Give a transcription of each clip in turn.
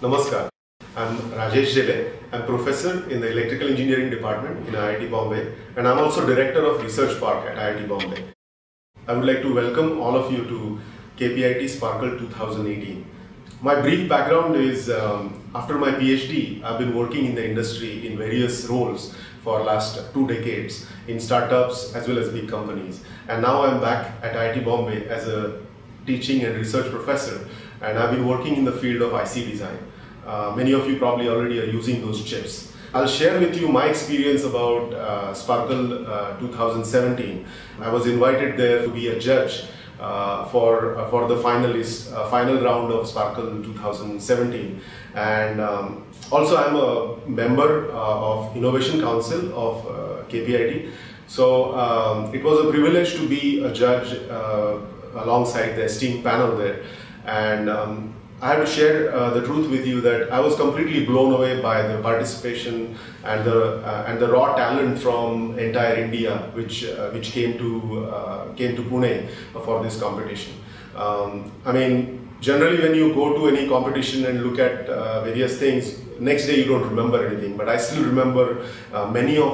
Namaskar. I'm Rajesh Zele. I'm professor in the electrical engineering department in IIT Bombay, and I'm also director of Research Park at IIT Bombay. I would like to welcome all of you to KPIT Sparkle 2018. My brief background is after my PhD, I've been working in the industry in various roles for last 2 decades in startups as well as big companies. And now I'm back at IIT Bombay as a teaching and research professor, and I've been working in the field of IC design. Many of you probably already are using those chips. I'll share with you my experience about Sparkle 2017. I was invited there to be a judge for the final round of Sparkle 2017, and also I'm a member of Innovation Council of KPIT. So it was a privilege to be a judge alongside the esteemed panel there, and I have to share the truth with you that I was completely blown away by the participation and the raw talent from entire India, which came to Pune for this competition. I mean, generally when you go to any competition and look at various things, next day you don't remember anything. But I still remember many of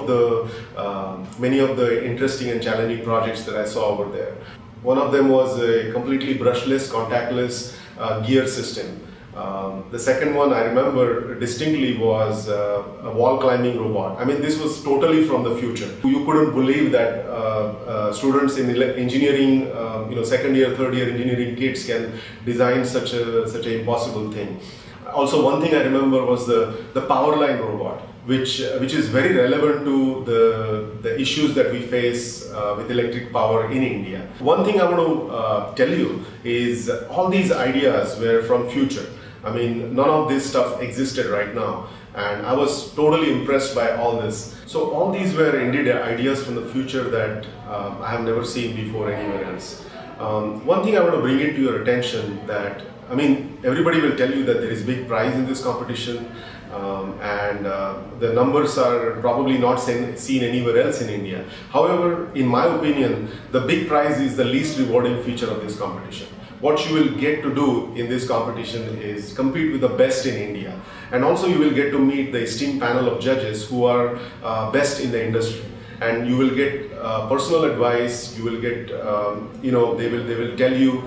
the interesting and challenging projects that I saw over there. One of them was a completely brushless, contactless gear system. The second one I remember distinctly was a wall climbing robot. I mean, this was totally from the future. You couldn't believe that students in engineering, second year, third year engineering kids can design such an impossible thing. Also, one thing I remember was the power line robot, which is very relevant to the issues that we face with electric power in India. One thing I want to tell you is all these ideas were from future. I mean, none of this stuff existed right now, and I was totally impressed by all this. So all these were indeed ideas from the future that I have never seen before anywhere else. One thing I want to bring into your attention that, I mean, everybody will tell you that there is big prize in this competition, and the numbers are probably not seen anywhere else in India. However, in my opinion, the big prize is the least rewarding feature of this competition. What you will get to do in this competition is compete with the best in India, and also you will get to meet the esteemed panel of judges who are best in the industry. And you will get personal advice. You will get, they will tell you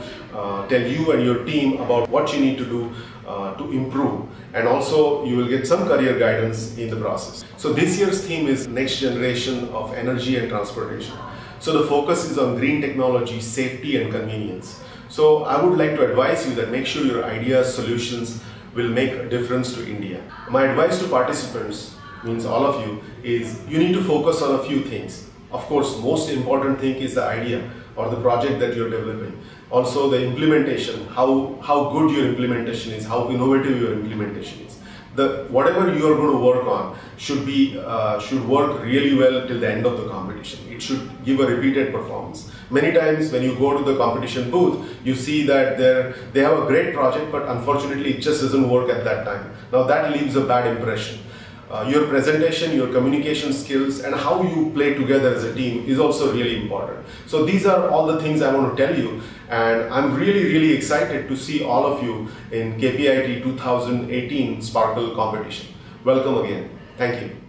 and your team about what you need to do to improve, and also you will get some career guidance in the process. So this year's theme is next generation of energy and transportation. So the focus is on green technology, safety and convenience. So I would like to advise you that make sure your ideas, solutions will make a difference to India. My advice to participants, means all of you, is you need to focus on a few things. Of course, most important thing is the idea or the project that you're developing. Also the implementation, how good your implementation is, how innovative your implementation is. Whatever you are going to work on should work really well till the end of the competition. It should give a repeated performance. Many times when you go to the competition booth, you see that they have a great project, but unfortunately it just doesn't work at that time. Now that leaves a bad impression. Your presentation, your communication skills, and how you play together as a team is also really important. So these are all the things I want to tell you, and I'm really excited to see all of you in KPIT 2018 Sparkle competition. Welcome again. Thank you.